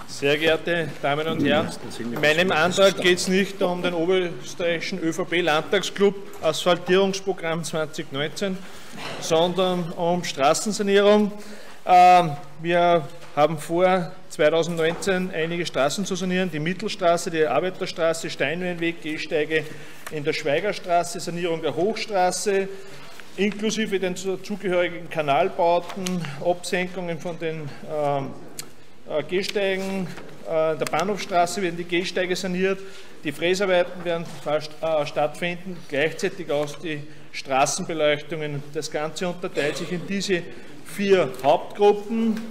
Sehr geehrte Damen und Herren, in meinem Antrag geht es nicht um den oberösterreichischen ÖVP-Landtagsclub Asphaltierungsprogramm 2019, sondern um Straßensanierung. Wir haben vor, 2019 einige Straßen zu sanieren, die Mittelstraße, die Arbeiterstraße, Steinweinweg, Gehsteige in der Schweigerstraße, Sanierung der Hochstraße, inklusive den zugehörigen Kanalbauten, Absenkungen von den Gehsteigen der Bahnhofstraße werden die Gehsteige saniert, die Fräsarbeiten werden stattfinden, gleichzeitig auch die Straßenbeleuchtungen. Das Ganze unterteilt sich in diese 4 Hauptgruppen.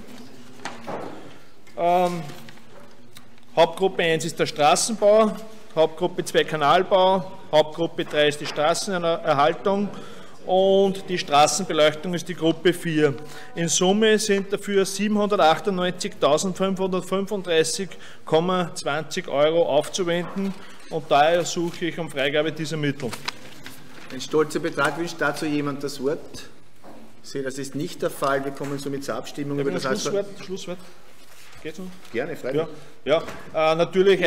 Hauptgruppe 1 ist der Straßenbau, Hauptgruppe 2 Kanalbau, Hauptgruppe 3 ist die Straßenerhaltung und die Straßenbeleuchtung ist die Gruppe 4. In Summe sind dafür 798.535,20 € aufzuwenden und daher suche ich um Freigabe dieser Mittel. Ein stolzer Betrag. Wünscht dazu jemand das Wort? Ich sehe, das ist nicht der Fall. Wir kommen somit zur Abstimmung über das Schlusswort. Geht's noch? Gerne, freilich. Ja, natürlich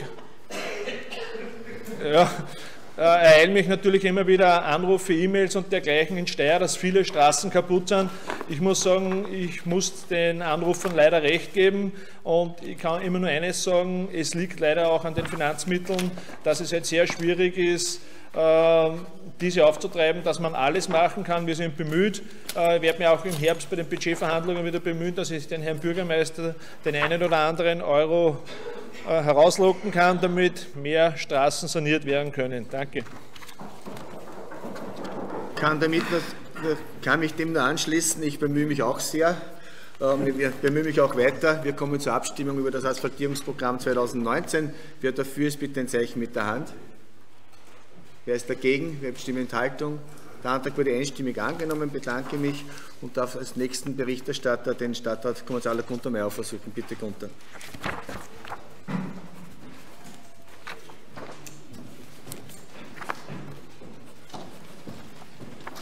ereilen mich natürlich immer wieder Anrufe, E-Mails und dergleichen in Steyr, dass viele Straßen kaputt sind. Ich muss sagen, ich muss den Anrufern leider recht geben und ich kann immer nur eines sagen, es liegt leider auch an den Finanzmitteln, dass es halt sehr schwierig ist, diese aufzutreiben, dass man alles machen kann. Wir sind bemüht. Ich werde mich auch im Herbst bei den Budgetverhandlungen wieder bemühen, dass ich den Herrn Bürgermeister den einen oder anderen Euro herauslocken kann, damit mehr Straßen saniert werden können. Danke. Kann mich dem nur anschließen. Ich bemühe mich auch sehr. Ich bemühe mich auch weiter. Wir kommen zur Abstimmung über das Asphaltierungsprogramm 2019. Wer dafür ist, bitte ein Zeichen mit der Hand. Wer ist dagegen? Wer bestimmt Enthaltung? Der Antrag wurde einstimmig angenommen. Bedanke mich und darf als nächsten Berichterstatter den Stadtrat Gonzalo Gunter Meyer versuchen. Bitte, Gunter.